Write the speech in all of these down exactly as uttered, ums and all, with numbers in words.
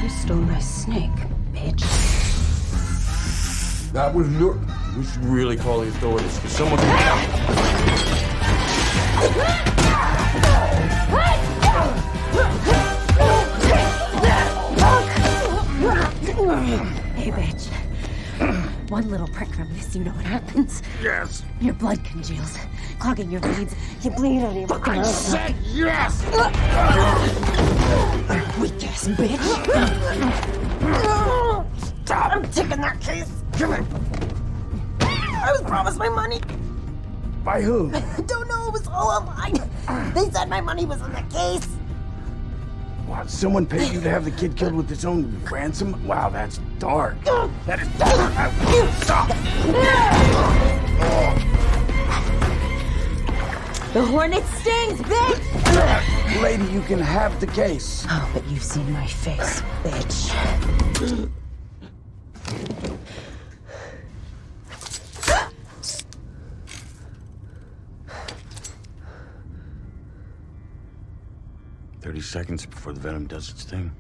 You stole my snake, bitch. That was your... We should really call the authorities, because someone... Hey, bitch. One little prick from this, you know what happens? Yes! Your blood congeals, clogging your veins. You bleed out of your fucking I mouth. said yes! Weak ass bitch! Stop! I'm taking that case! Give it! I was promised my money! By who? Don't know, it was all online. They said my money was in the case. What, someone paid you to have the kid killed with his own ransom? Wow, that's dark. That is dark. I won't stop. The Hornet stings, bitch! Lady, you can have the case. Oh, but you've seen my face, bitch. Thirty seconds before the venom does its thing.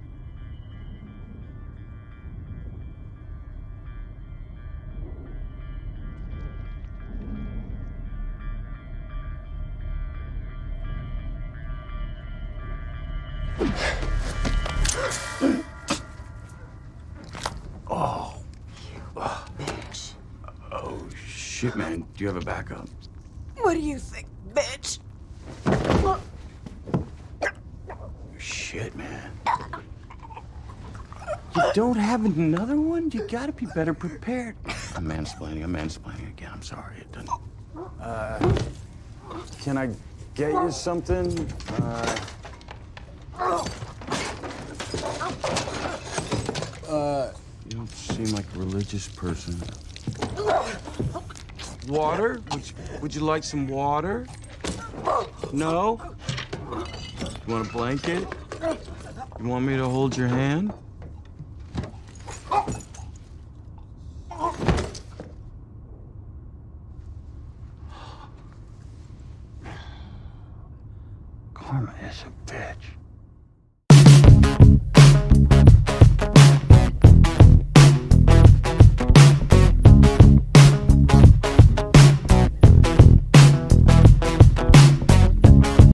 Oh. Oh, bitch. Oh, shit, man. Do you have a backup? What do you think, bitch? Shit, man. You don't have another one? You gotta be better prepared. I'm mansplaining. I'm mansplaining again. I'm sorry. It doesn't... Uh, can I get you something? Uh... Uh... You don't seem like a religious person. Water? Would you, would you like some water? No? You want a blanket? You want me to hold your hand? Karma is a bitch.